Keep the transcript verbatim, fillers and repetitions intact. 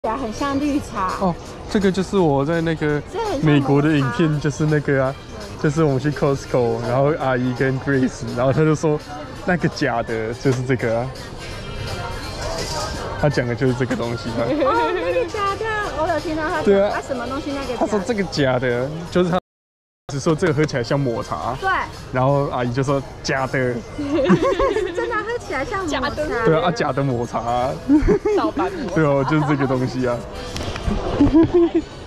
啊，很像绿茶。 哦，这个就是我在那个美国的影片，就是那个啊，就是我们去 Costco， 然后阿姨跟 Grace， 然后他就说那个假的就是这个啊。他讲的就是这个东西啊。 哦，那个假的，我有听到他讲。 对啊， 啊，什么东西那个？ 他说这个假的，就是他只说这个喝起来像抹茶。 对。 然后阿姨就说假的。 真的喝起来像抹茶。 对啊，啊假的抹茶。 盗版抹茶。 对哦，就是这个东西啊。